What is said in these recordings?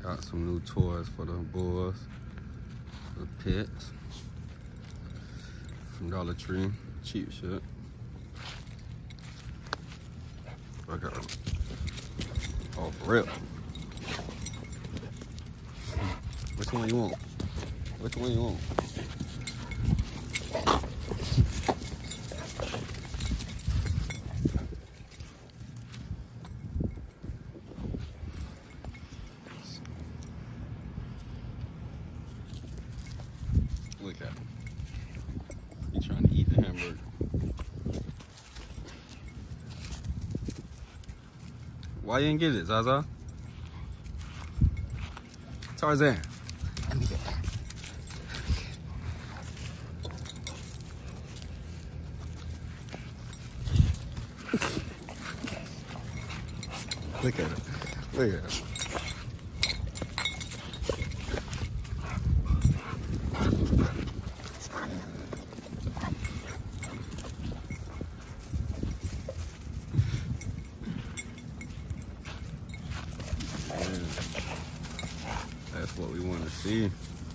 Got some new toys for the boys, the pets. From Dollar Tree, cheap shit. Okay. Oh, for real. Which one you want? Which one you want? Look at him. He trying to eat the hamburger. Why you didn't get it, Zaza? Tarzan. Let me get that. Look at it. Look at it. That's what we want to see.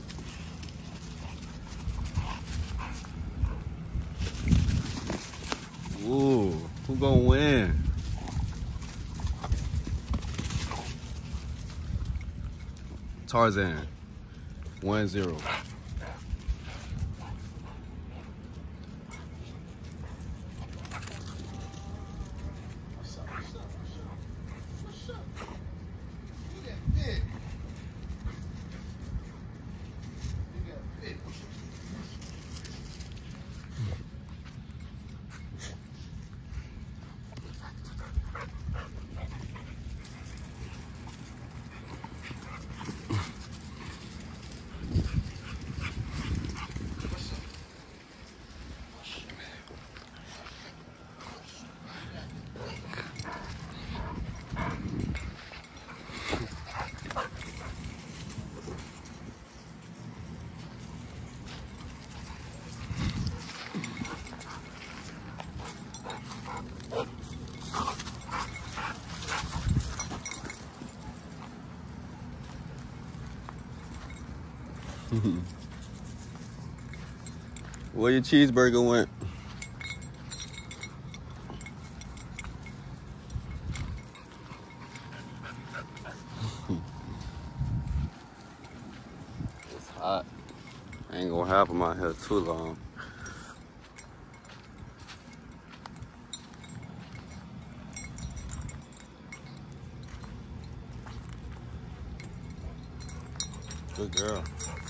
Ooh, who gonna win? Tarzan, 1-0. Where your cheeseburger went? It's hot. I ain't gonna have them out here too long. Good girl.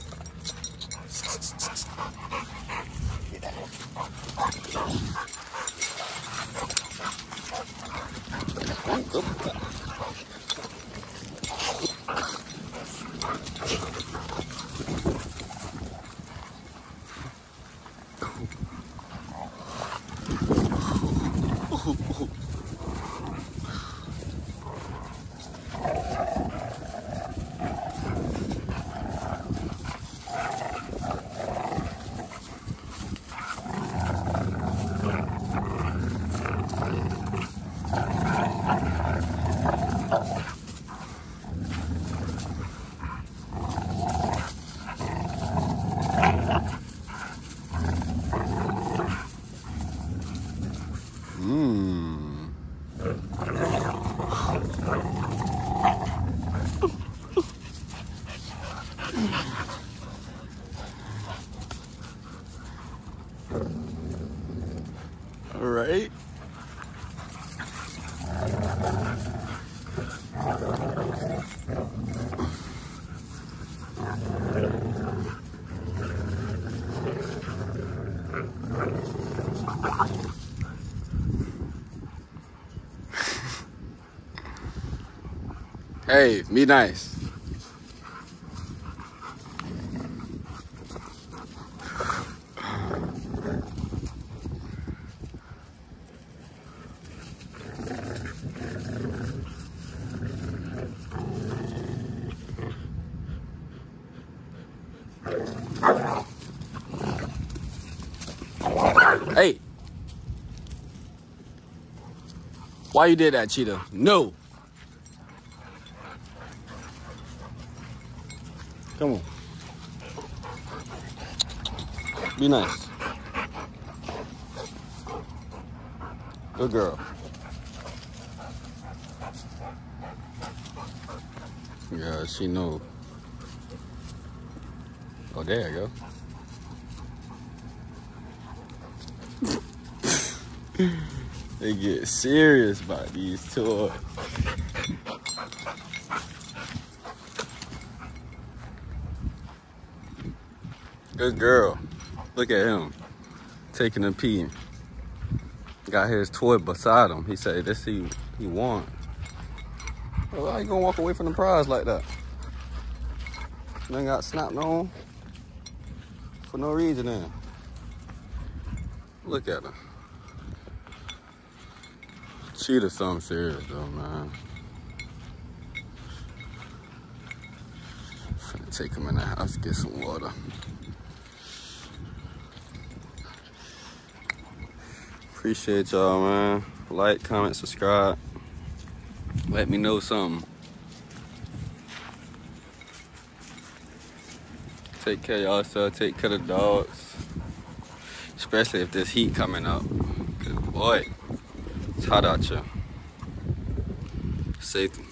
All right. Hey, be nice. Hey. Why you did that, Cheetah? No. Come on. Be nice. Good girl. Yeah, she knows. Oh, there you go. They get serious about these toys. Good girl. Look at him taking a pee. Got his toy beside him. He said this he won. Well, why you gonna walk away from the prize like that? Then got snapped on for no reason then. Look at her. Cheetah something serious though, man. Finna take him in the house, get some water. Appreciate y'all, man. Like, comment, subscribe. Let me know something. Take care of yourself, take care of the dogs. Especially if this heat coming up. Cause boy, it's hot out here. Safe.